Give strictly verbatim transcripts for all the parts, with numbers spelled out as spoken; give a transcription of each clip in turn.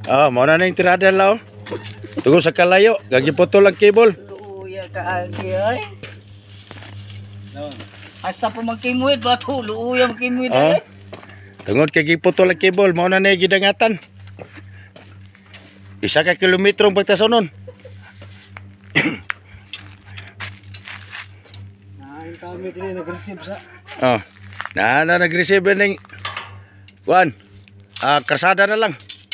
Ah, mo na ning tirada law. Tugo sa kalayo, gagiputol ang cable. Luuya ka agi ay. Hasta pa magkimuit ba to? Luuya magkimuit Ah. ay. Tungod kay giputol ang cable, mo na nay gidangatan. Isa ka kilometro ang pagtasonon. Nain kami dili nag-receive sa. Oh. Na na nag-receive ning kuan. Ah, karsada na lang.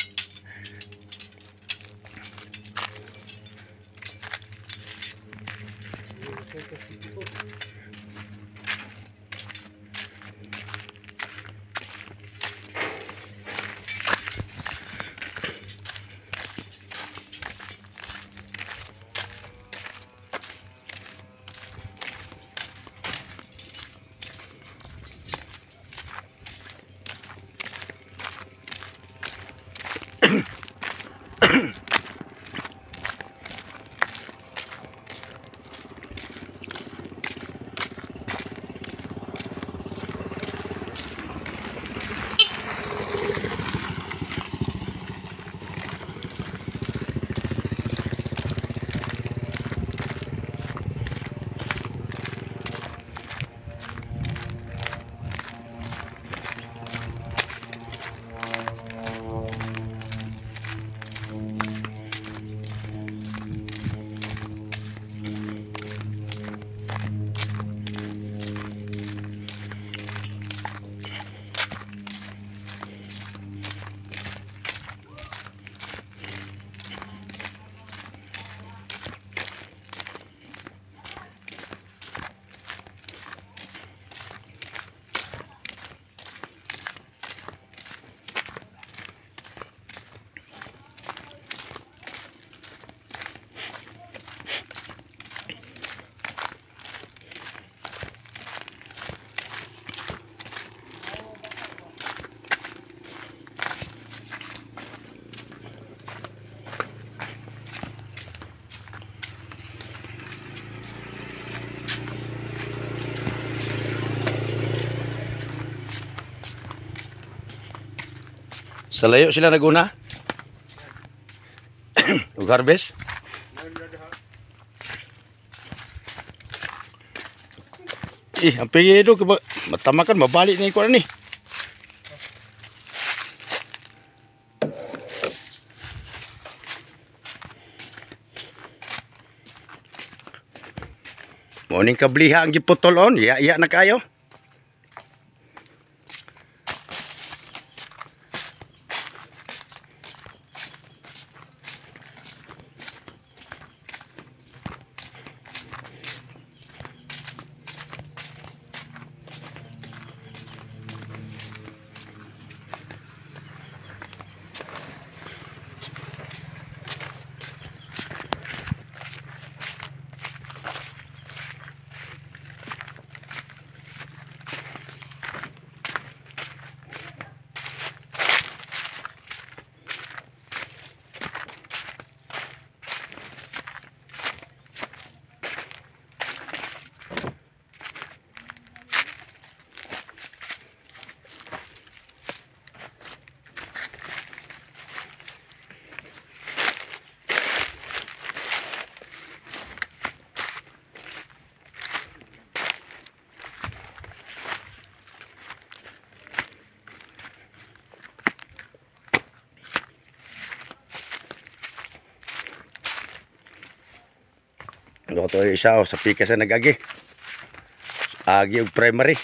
Sa layo sila naguna. Ug harvest. Eh, ang piyedo ka matamakan mabalik ni ko ni. Morning kabliha ang giputol on, iya iya na kayo. Ito isa oh, sa pika sa nagagi. Agi og primary.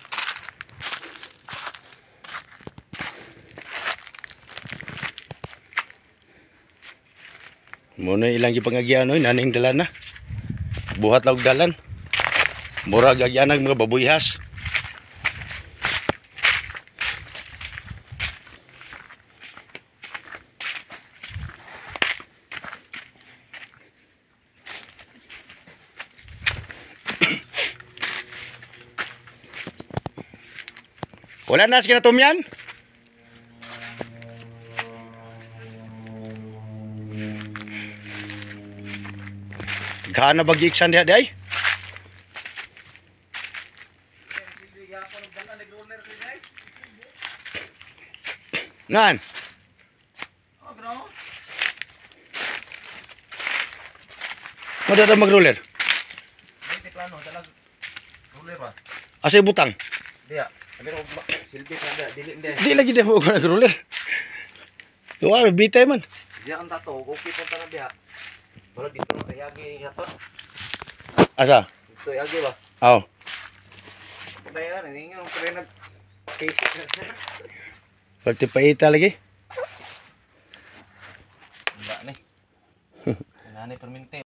Muna ilang gipangagyan oy naning dalan na. Buhat lang og dalan. Murag agyan ang mga babuyhas. Wala na sa kinatumyan? Gana bag-iksan diha day? Nan? Mo dada mag-roller. Hindi plano, dalag ruler ba? Asa butang? Diya. Pero silbi ka da, dili hindi. Di lagi din mo nag-roller. Tuwa, bitay man. Diya ang tato, okay punta na diya. Wala dito ayagi yaton. Asa? Dito ayagi ba? Aw. Kaya na ninyo ang pre nag case. Pati paita lagi. Enggak nih. Nani perminti.